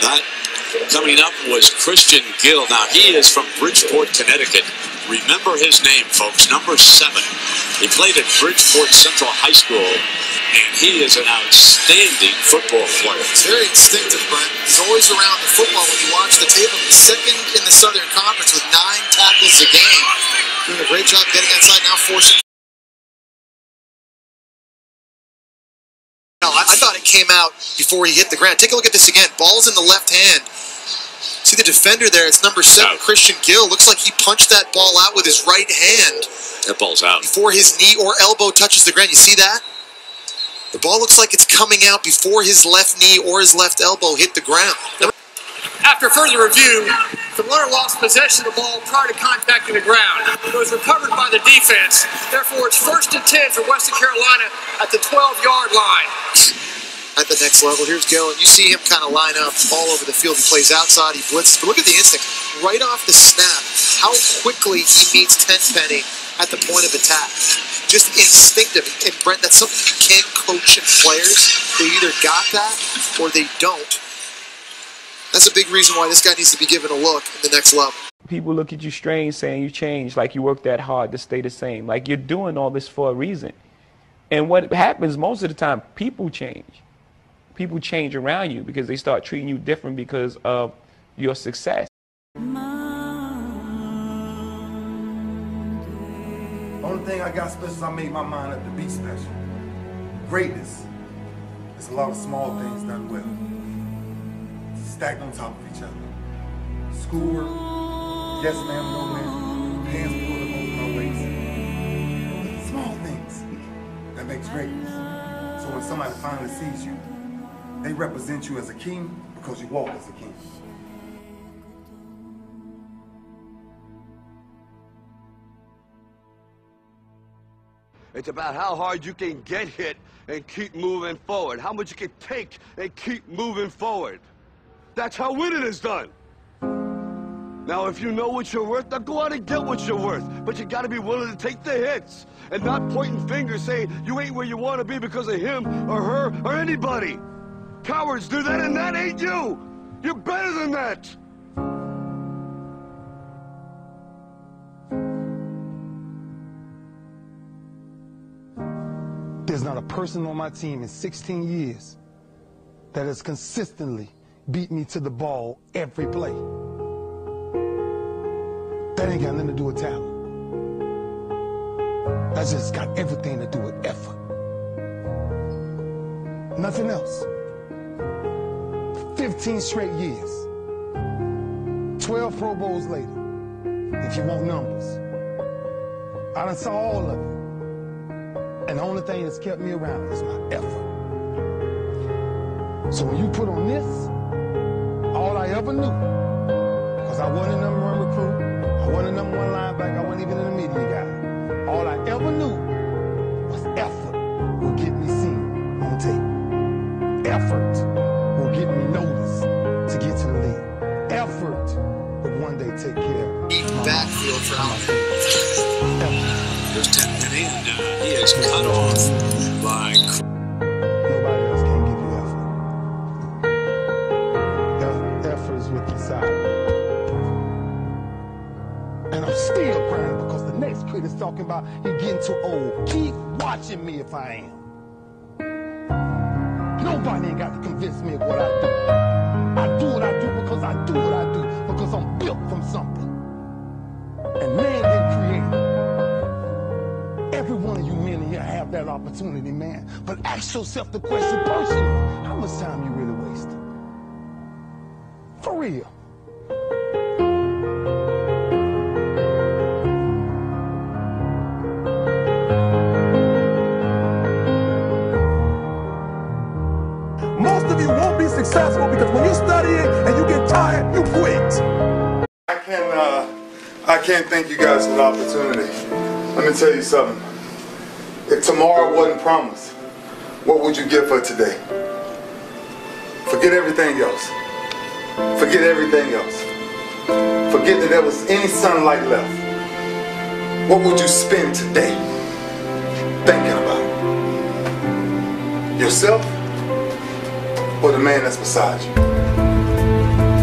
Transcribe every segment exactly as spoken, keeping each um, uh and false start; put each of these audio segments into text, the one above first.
That coming up was Christon Gill. Now, he is from Bridgeport, Connecticut. Remember his name, folks, number seven. He played at Bridgeport Central High School, and he is an outstanding football player. It's very instinctive, Brent. He's always around the football when you watch the tape. He's second in the Southern Conference with nine tackles a game. Doing a great job getting outside, now forcing. No, I, I thought it came out before he hit the ground. Take a look at this again. Ball's in the left hand. See the defender there? It's number seven, out. Christon Gill. Looks like he punched that ball out with his right hand. That ball's out. Before his knee or elbow touches the ground. You see that? The ball looks like it's coming out before his left knee or his left elbow hit the ground. After further review, the runner lost possession of the ball prior to contacting the ground. It was recovered by the defense. Therefore, it's first and ten for Western Carolina at the twelve-yard line. At the next level, here's Gill, and you see him kind of line up all over the field. He plays outside, he blitzes, but look at the instinct. Right off the snap, how quickly he meets Tenpenny at the point of attack. Just instinctive. And Brent, that's something you can't coach in players. They either got that or they don't. That's a big reason why this guy needs to be given a look in the next level. People look at you strange saying you changed, like you worked that hard to stay the same. Like you're doing all this for a reason. And what happens most of the time, people change. People change around you because they start treating you different because of your success. The only thing I got special is I made my mind up to be special. Greatness is a lot of small things done well. Stacked on top of each other. Schoolwork, yes ma'am, no ma'am, hands pulled up over my waist. Small things that makes greatness. So when somebody finally sees you, they represent you as a king because you walk as a king. It's about how hard you can get hit and keep moving forward. How much you can take and keep moving forward. That's how winning is done. Now, if you know what you're worth, now go out and get what you're worth. But you gotta be willing to take the hits and not pointing fingers saying you ain't where you want to be because of him or her or anybody. Cowards do that, and that ain't you. You're better than that. There's not a person on my team in sixteen years that has consistently beat me to the ball every play. That ain't got nothing to do with talent. That's just got everything to do with effort. Nothing else. fifteen straight years. twelve Pro Bowls later, if you want numbers. I done saw all of it. And the only thing that's kept me around is my effort. So when you put on this, all I ever knew, because I wasn't a number one recruit, I wasn't a number one linebacker, I wasn't even in the media guy. All I ever knew was effort will get me seen on tape. Effort will get me noticed to get to the league. Effort will one day take care of Deep backfield for Alabama. There's Tenpenny, and uh, he is cut off by... Nobody else can give you effort. Effort is with the side. And I'm still crying because the next kid is talking about you're getting too old. Keep watching me if I am. Nobody ain't got to convince me of what I do. I do what I do because I do what I do, because I'm built from something. And man didn't create it. Every one of you men in here have that opportunity, man. But ask yourself the question personally. How much time you really wasted? For real. Most of you won't be successful because when you're studying and you get tired, you quit. I can, uh, I can't thank you guys for the opportunity. Let me tell you something. If tomorrow wasn't promised, what would you give for today? Forget everything else. Forget everything else. Forget that there was any sunlight left. What would you spend today thinking about? Yourself or the man that's beside you?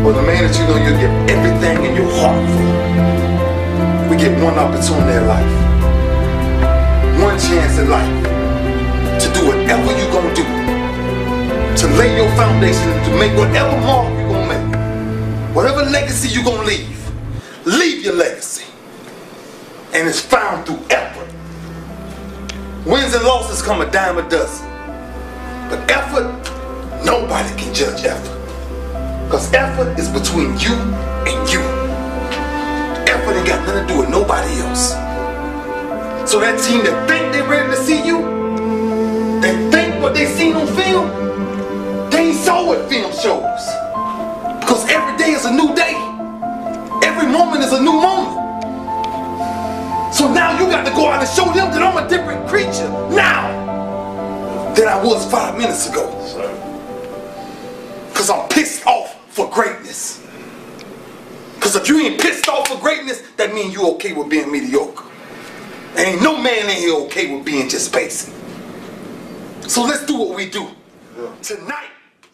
But the man that you know you'll give everything in your heart for. We get one opportunity in life, one chance in life to do whatever you're gonna do, to lay your foundation, to make whatever mark you're gonna make, whatever legacy you're gonna leave. Leave your legacy. And it's found through effort. Wins and losses come a dime a dozen. But effort, nobody can judge effort. Because effort is between you and you. Effort ain't got nothing to do with nobody else. So that team that think they ready to see you, they think what they seen on film, they ain't saw what film shows. Because every day is a new day. Every moment is a new moment. So now you got to go out and show them that I'm a different creature now than I was five minutes ago. Because I'm pissed off for greatness. Because if you ain't pissed off for greatness, that means you okay with being mediocre. Ain't no man in here okay with being just basic. So let's do what we do tonight.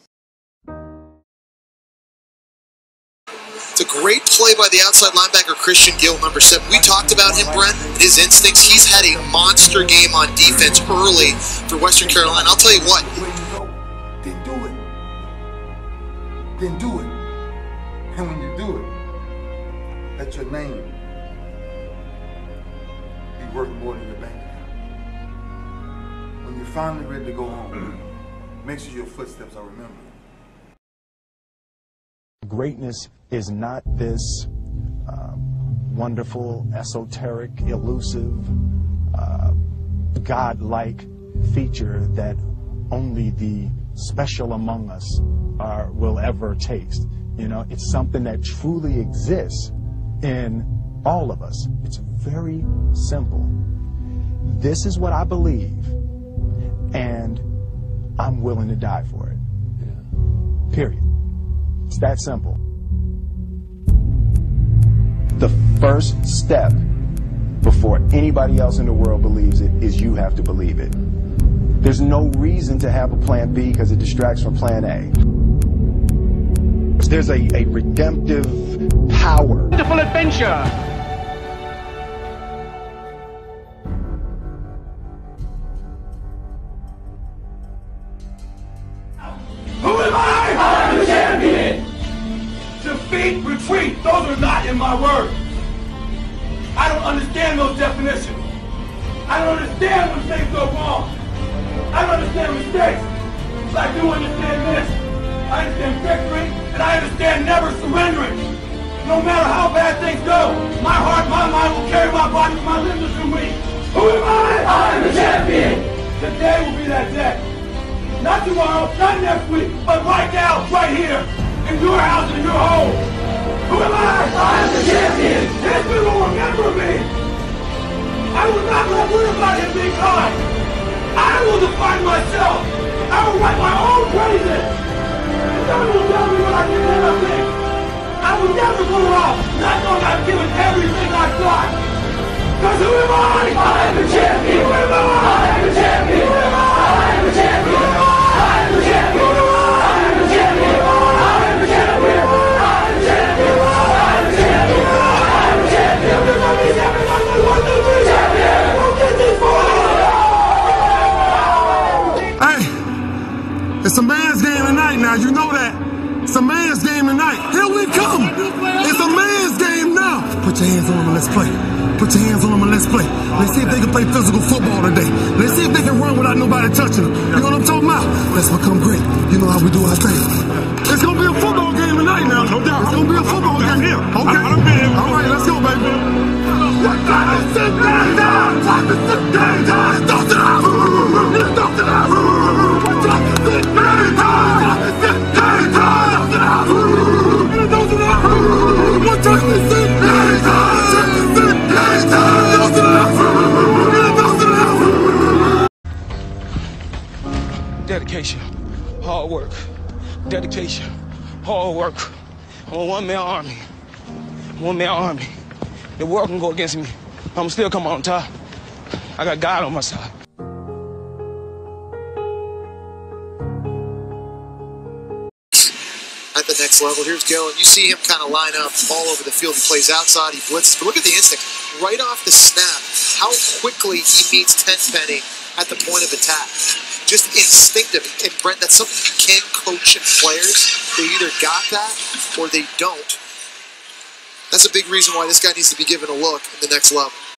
It's a great play by the outside linebacker, Christon Gill, number seven. We talked about him, Brent, his instincts. He's had a monster game on defense early for Western Carolina. I'll tell you what. Then do it. Then do it. And when you do it, let your name be worth more than your bank account. When you're finally ready to go home, make sure your footsteps are remembered. Greatness is not this uh, wonderful, esoteric, elusive, uh, God-like feature that only the special among us are, will ever taste. You know, it's something that truly exists in all of us. It's very simple. This is what I believe, and I'm willing to die for it. Yeah. Period. It's that simple. The first step before anybody else in the world believes it is you have to believe it. There's no reason to have a plan B because it distracts from plan A. There's a, a redemptive power. Wonderful adventure. Who am I? I'm the champion! Defeat, retreat, those are not in my words. I don't understand those definitions. I don't understand when things go wrong. I don't understand mistakes. But I do understand this. I understand victory, and I understand never surrendering. No matter how bad things go, my heart, my mind will carry my body, my limbs are too weak. Who am I? I'm the champion! Today will be that day. Not tomorrow, not next week, but right now, right here, in your house, in your home. Who am I? I'm the champion. History will remember me. I will not let anybody be kind. I will define myself. I will write my own praises. None will tell me what I can never think. I will never go wrong, not knowing I've given everything I've got. Because who am I? I'm the champion. Who am I? I'm the champion. Who am I? I'm the champion. Who am I? I'm the champion. Who am I? I'm the champion. I'm the champion. I'm the champion. I'm the champion. I'm the champion. Everybody, everybody, one, two, three, champion. We'll get this boy. Hey, it's a man's game tonight now. You know that. It's a man's game tonight. Here we come. It's a man's game now. Put your hands on them and let's play. Put your hands on them and let's play. Let's see if they can play physical football today. Let's see if they can run without nobody touching them. You know what I'm talking about? Let's become great. You know how we do our thing. It's going to be a football game tonight now. No doubt. It's going to be a football game here. Okay. All right, let's go, baby. What time is it? Time time is it? Time Don't it out. Don't it out. What time is it? Time is it? Time Don't it out. Don't it out. What time is it? Time Dedication, hard work. Dedication, hard work. I'm a one-man army. One-man army. The world can go against me. I'm still come on top. I got God on my side. At the next next level. Here's Gill, and you see him kind of line up all over the field. He plays outside, he blitzes, but look at the instinct. Right off the snap, how quickly he meets Tenpenny at the point of attack. Just instinctive. And Brent, that's something you can coach in players. They either got that or they don't. That's a big reason why this guy needs to be given a look at the next level.